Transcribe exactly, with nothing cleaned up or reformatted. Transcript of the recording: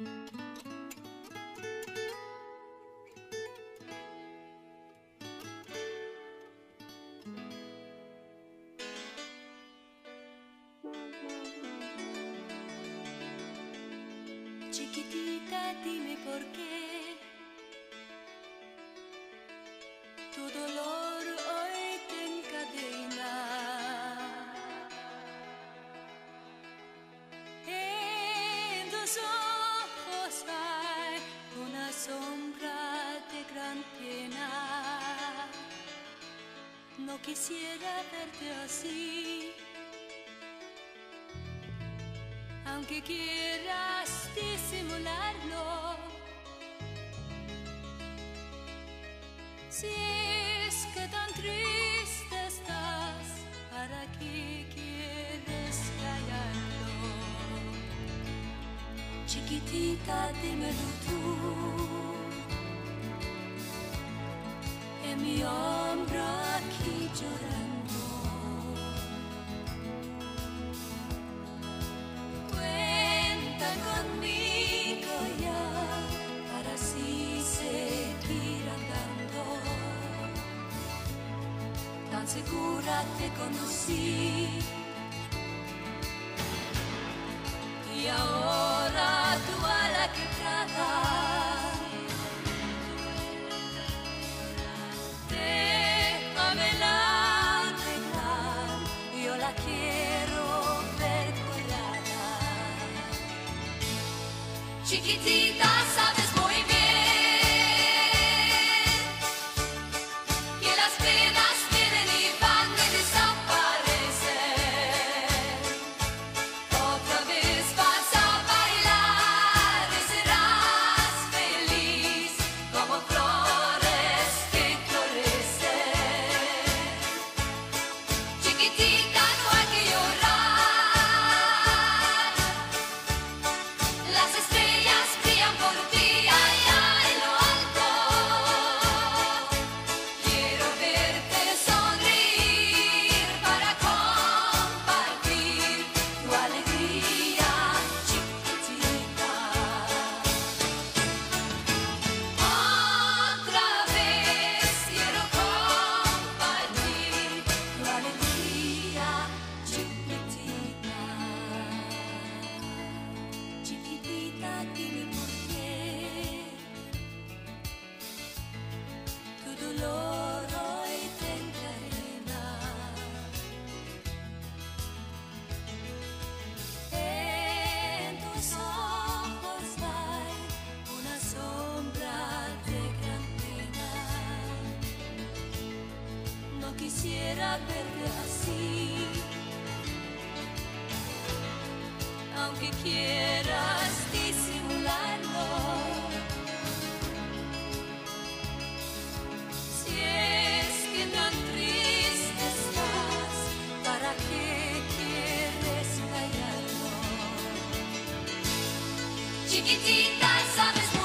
Chiquitita, dime por qué tu dolor hoy te encadena. En tus ojos hay una sombra de gran pena. No quisiera verte así, aunque quieras disimularlo. Si es que tan triste estás, ¿para qué quieres callarlo? Chiquitita, dímelo tú, en mi hombro aquí llorando. Conmigo ya, para así seguir andando. Tan segura te conocí, y ahora tú a la quebrada. Déjamela arreglar, yo la quiero ver colada. Chiquitita, sabes muy bien que las penas vienen y van y desaparecen. Otra vez vas a bailar y serás feliz como flores que florecen. Chiquitita, no hay que llorar, las estrellas brillan por ti allá en lo alto. Quiero verte sonreír para compartir tu alegría, chiquitita. Otra vez quiero compartir tu alegría, chiquitita. Chiquitita, dime por qué tu dolor hoy te encadena. En tus ojos hay una sombra de gran pena. No quisiera verte así, aunque quieras disimularlo. Si es que tan triste estás, ¿para qué quieres callarlo? Chiquitita, sabes